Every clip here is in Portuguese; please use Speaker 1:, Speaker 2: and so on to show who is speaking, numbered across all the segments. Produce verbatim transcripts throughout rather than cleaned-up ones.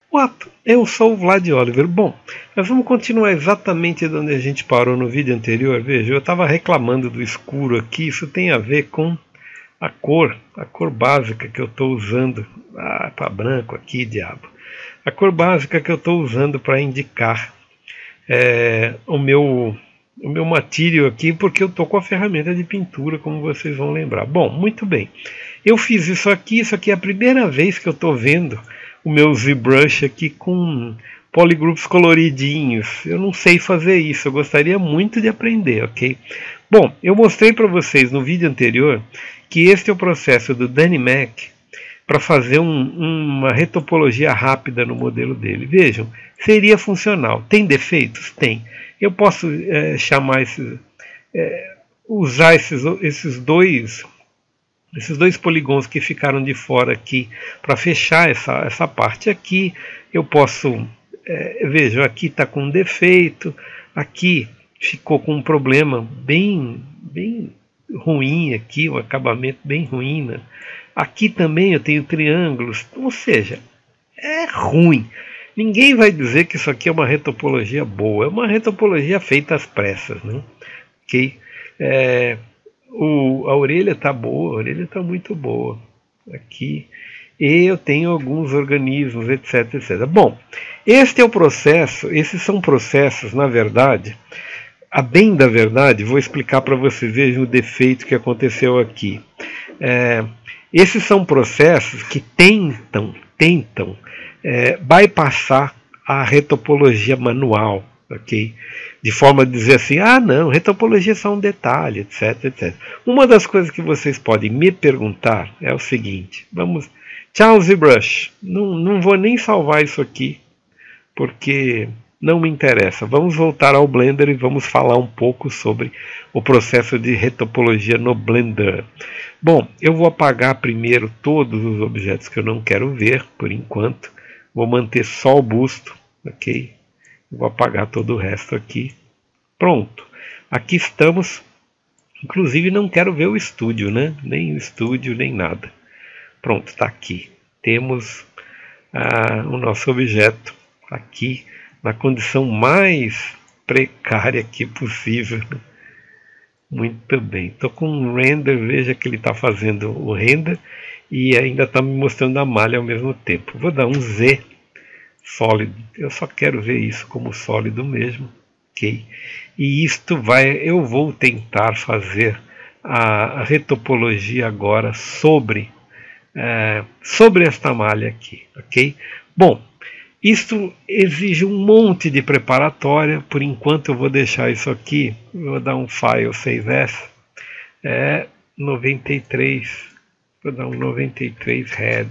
Speaker 1: What? Eu sou o Vlad Oliver. Bom, nós vamos continuar exatamente de onde a gente parou no vídeo anterior. Veja, eu estava reclamando do escuro aqui. Isso tem a ver com a cor, a cor básica que eu estou usando. Ah, tá branco aqui, diabo. A cor básica que eu estou usando para indicar é, o meu o meu material aqui, porque eu estou com a ferramenta de pintura, como vocês vão lembrar. Bom, muito bem. Eu fiz isso aqui. Isso aqui é a primeira vez que eu estou vendo o meu ZBrush aqui com polygroups coloridinhos. Eu não sei fazer isso, eu gostaria muito de aprender, ok? Bom, eu mostrei para vocês no vídeo anterior que este é o processo do Danny Mac para fazer um, uma retopologia rápida no modelo dele. Vejam, seria funcional. Tem defeitos? Tem. Eu posso é, chamar esses, é, usar esses, esses dois Esses dois polígonos que ficaram de fora aqui para fechar essa, essa parte aqui. Eu posso, é, veja, aqui está com um defeito, aqui ficou com um problema bem, bem ruim aqui, o acabamento bem ruim, né? Aqui também eu tenho triângulos, ou seja, é ruim. Ninguém vai dizer que isso aqui é uma retopologia boa, é uma retopologia feita às pressas, né? Ok? É, O, a orelha está boa, a orelha está muito boa aqui, e eu tenho alguns organismos, etc, etc. Bom, este é o processo, esses são processos, na verdade, a bem da verdade, vou explicar para vocês, vejam o defeito que aconteceu aqui. É, esses são processos que tentam, tentam é, bypassar a retopologia manual, ok? De forma a dizer assim, ah não, retopologia é só um detalhe, etc, etc. Uma das coisas que vocês podem me perguntar é o seguinte, vamos, tchau ZBrush, não, não vou nem salvar isso aqui, porque não me interessa. Vamos voltar ao Blender e vamos falar um pouco sobre o processo de retopologia no Blender. Bom, eu vou apagar primeiro todos os objetos que eu não quero ver, por enquanto. Vou manter só o busto, ok? Vou apagar todo o resto aqui. Pronto. Aqui estamos. Inclusive não quero ver o estúdio, né? Nem o estúdio, nem nada. Pronto, está aqui. Temos ah, o nosso objeto aqui na condição mais precária que possível. Muito bem. Estou com um render. Veja que ele está fazendo o render e ainda está me mostrando a malha ao mesmo tempo. Vou dar um Z. Sólido, eu só quero ver isso como sólido mesmo, ok? E isto vai, eu vou tentar fazer a, a retopologia agora sobre, é, sobre esta malha aqui, ok? Bom, isto exige um monte de preparatória, por enquanto eu vou deixar isso aqui, vou dar um file seis S, é noventa e três, vou dar um noventa e três head,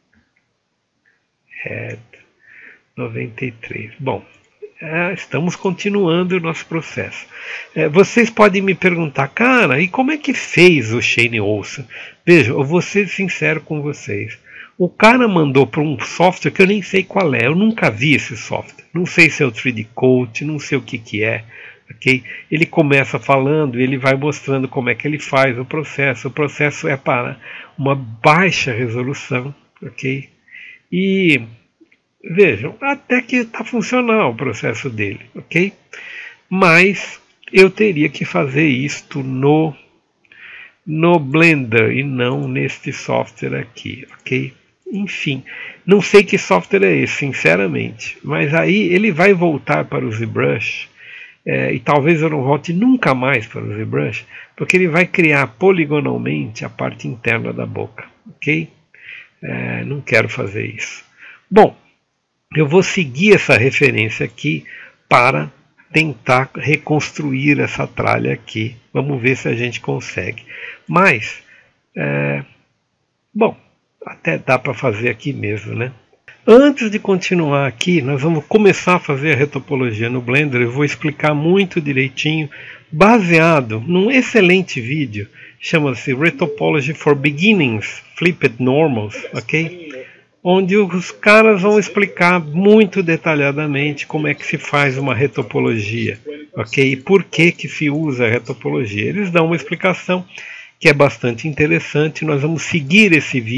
Speaker 1: head, noventa e três. Bom, é, estamos continuando o nosso processo. É, vocês podem me perguntar, cara, e como é que fez o Shane Olson? Veja, eu vou ser sincero com vocês. O cara mandou para um software que eu nem sei qual é, eu nunca vi esse software. Não sei se é o três D Coat, não sei o que, que é. Okay? Ele começa falando, ele vai mostrando como é que ele faz o processo. O processo é para uma baixa resolução, ok? E vejam, até que está funcional o processo dele, ok? Mas eu teria que fazer isto no, no Blender e não neste software aqui, ok? Enfim, não sei que software é esse, sinceramente. Mas aí ele vai voltar para o ZBrush, é, e talvez eu não volte nunca mais para o ZBrush, porque ele vai criar poligonalmente a parte interna da boca, ok? É, não quero fazer isso. Bom, eu vou seguir essa referência aqui para tentar reconstruir essa tralha aqui. Vamos ver se a gente consegue. Mas, é, bom, até dá para fazer aqui mesmo, né? Antes de continuar aqui, nós vamos começar a fazer a retopologia no Blender. Eu vou explicar muito direitinho, baseado num excelente vídeo, chama-se Retopology for Beginnings, Flipped Normals, ok? Onde os caras vão explicar muito detalhadamente como é que se faz uma retopologia, ok? E por que que se usa a retopologia. Eles dão uma explicação que é bastante interessante. Nós vamos seguir esse vídeo,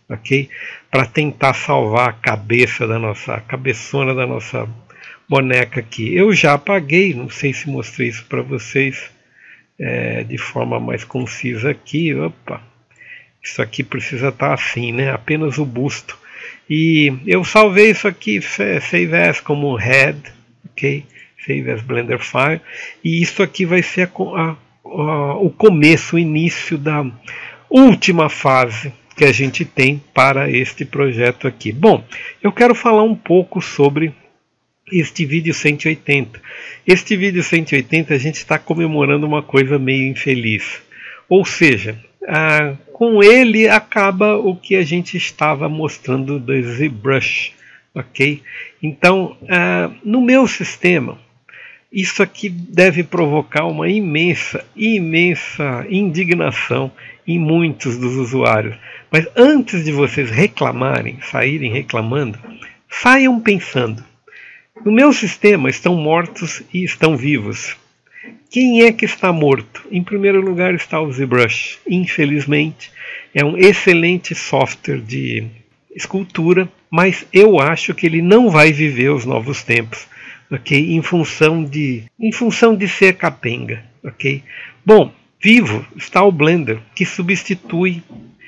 Speaker 1: ok? Para tentar salvar a cabeça da nossa, a cabeçona da nossa boneca aqui. Eu já apaguei, não sei se mostrei isso para vocês é, de forma mais concisa aqui. Opa, isso aqui precisa estar assim, né? Apenas o busto. E eu salvei isso aqui, Save As como Head, ok? Save As Blender File. E isso aqui vai ser a, a, a, o começo, o início da última fase que a gente tem para este projeto aqui. Bom, eu quero falar um pouco sobre este vídeo cento e oitenta. Este vídeo cento e oitenta a gente está comemorando uma coisa meio infeliz. Ou seja, ah, com ele acaba o que a gente estava mostrando do ZBrush, ok? Então, ah, no meu sistema, isso aqui deve provocar uma imensa, imensa indignação em muitos dos usuários. Mas antes de vocês reclamarem, saírem reclamando, saiam pensando. No meu sistema estão mortos e estão vivos. Quem é que está morto? Em primeiro lugar está o ZBrush. Infelizmente, é um excelente software de escultura, mas eu acho que ele não vai viver os novos tempos, ok? Em função de, em função de ser capenga, ok? Bom, vivo está o Blender, que substitui,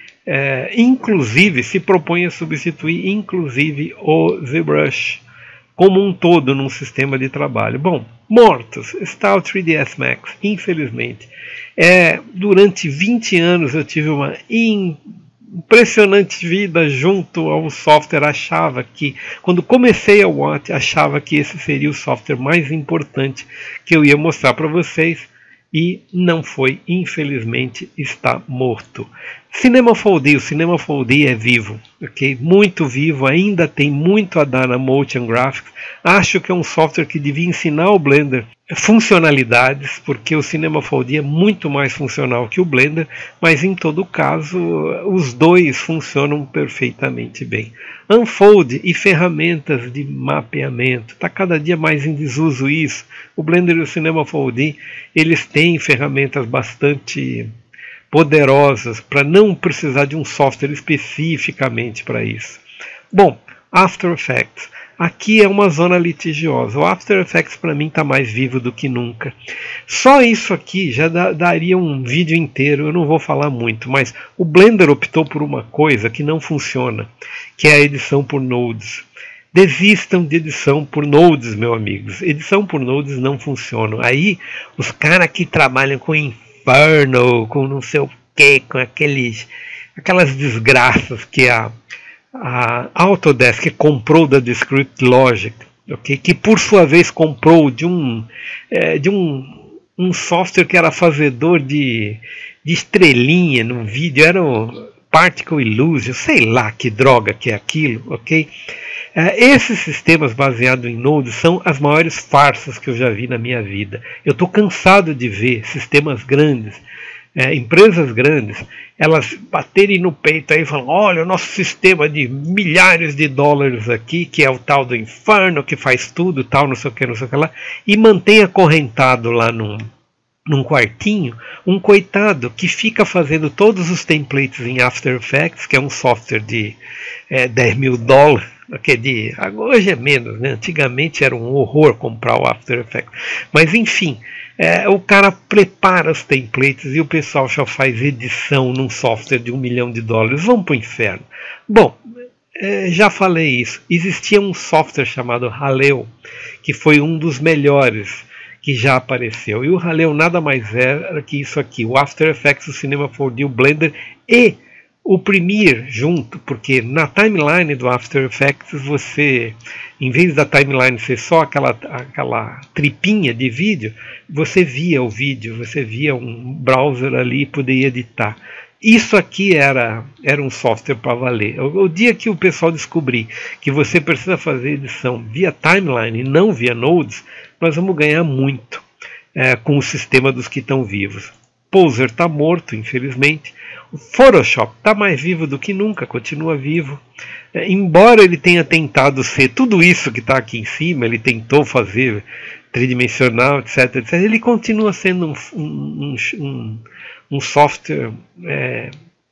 Speaker 1: é, inclusive, se propõe a substituir, inclusive, o ZBrush como um todo num sistema de trabalho. Bom, mortos está o três D S Max, infelizmente. É, durante vinte anos eu tive uma impressionante vida junto ao software. Achava que, quando comecei a Watt, achava que esse seria o software mais importante que eu ia mostrar para vocês. E não foi, infelizmente, está morto. Cinema four D, o Cinema four D é vivo, ok? Muito vivo, ainda tem muito a dar na Motion Graphics. Acho que é um software que devia ensinar o Blender funcionalidades, porque o Cinema four D é muito mais funcional que o Blender, mas em todo caso, os dois funcionam perfeitamente bem. Unfold e ferramentas de mapeamento, está cada dia mais em desuso isso. O Blender e o Cinema four D, eles têm ferramentas bastante poderosas para não precisar de um software especificamente para isso. Bom, After Effects. Aqui é uma zona litigiosa. O After Effects para mim está mais vivo do que nunca. Só isso aqui já dá, daria um vídeo inteiro, eu não vou falar muito, mas o Blender optou por uma coisa que não funciona, que é a edição por nodes. Desistam de edição por nodes, meus amigos. Edição por nodes não funciona. Aí os caras que trabalham com Inferno, com não sei o que, com aqueles, aquelas desgraças que a a Autodesk comprou da Descript Logic, okay? Que por sua vez comprou de um, é, de um, um software que era fazedor de, de estrelinha no vídeo, era o Particle Illusion, sei lá que droga que é aquilo, ok? É, esses sistemas baseados em nodes são as maiores farsas que eu já vi na minha vida. Eu estou cansado de ver sistemas grandes, É, empresas grandes, elas baterem no peito aí e falam: olha, o nosso sistema de milhares de dólares aqui, que é o tal do Inferno, que faz tudo, tal, não sei o que, não sei o que lá, e mantém acorrentado lá num, num quartinho um coitado que fica fazendo todos os templates em After Effects, que é um software de é, dez mil dólares, que de, hoje é menos, né? Antigamente era um horror comprar o After Effects, mas enfim, É, o cara prepara os templates e o pessoal já faz edição num software de um milhão de dólares. Vamos para o inferno. Bom, é, já falei isso. Existia um software chamado Haleo, que foi um dos melhores que já apareceu. E o Haleo nada mais era que isso aqui: o After Effects, o Cinema four D, o Blender e o Premiere junto, porque na timeline do After Effects você, em vez da timeline ser só aquela, aquela tripinha de vídeo, você via o vídeo, você via um browser ali e poderia editar. Isso aqui era, era um software para valer. O, o dia que o pessoal descobrir que você precisa fazer edição via timeline e não via nodes, nós vamos ganhar muito é, com o sistema dos que estão vivos. Poser está morto, infelizmente. O Photoshop está mais vivo do que nunca, continua vivo. É, embora ele tenha tentado ser tudo isso que está aqui em cima, ele tentou fazer tridimensional, etc, etc, ele continua sendo um, um, um, um software é,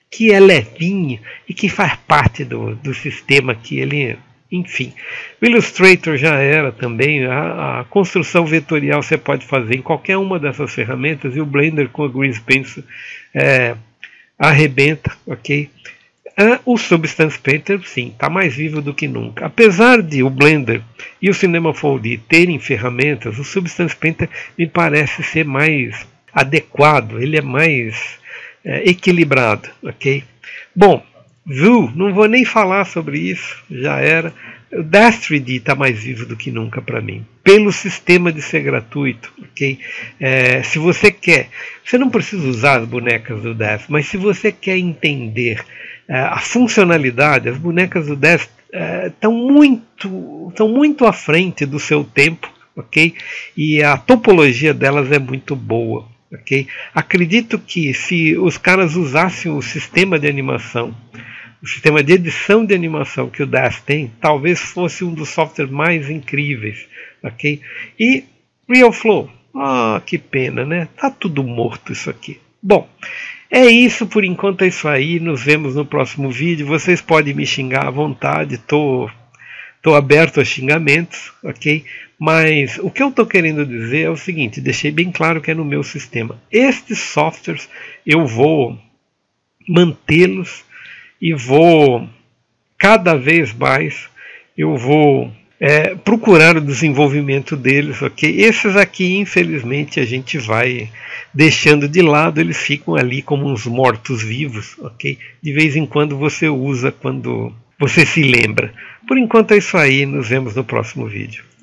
Speaker 1: que é levinho e que faz parte do, do sistema que ele... Enfim, o Illustrator já era também, a, a construção vetorial você pode fazer em qualquer uma dessas ferramentas, e o Blender com o Grease Pencil é, arrebenta, ok? Ah, o Substance Painter, sim, está mais vivo do que nunca. Apesar de o Blender e o Cinema four D terem ferramentas, o Substance Painter me parece ser mais adequado, ele é mais é, equilibrado, ok? Bom, Zoo, não vou nem falar sobre isso, já era. O Dash três D está mais vivo do que nunca para mim, pelo sistema de ser gratuito, ok? É, se você quer, você não precisa usar as bonecas do Dash, mas se você quer entender é, a funcionalidade, as bonecas do Dash estão é, muito, estão muito à frente do seu tempo, ok? E a topologia delas é muito boa. Okay? Acredito que se os caras usassem o sistema de animação, o sistema de edição de animação que o Dash tem, talvez fosse um dos softwares mais incríveis. Okay? E RealFlow, ah, que pena, né? Tá tudo morto isso aqui. Bom, é isso por enquanto, é isso aí. Nos vemos no próximo vídeo. Vocês podem me xingar à vontade, tô Estou aberto a xingamentos, ok? Mas o que eu estou querendo dizer é o seguinte, deixei bem claro que é no meu sistema. Estes softwares eu vou mantê-los e vou, cada vez mais, eu vou é, procurar o desenvolvimento deles, ok? Esses aqui, infelizmente, a gente vai deixando de lado, eles ficam ali como uns mortos-vivos, ok? De vez em quando você usa quando... você se lembra. Por enquanto é isso aí, nos vemos no próximo vídeo.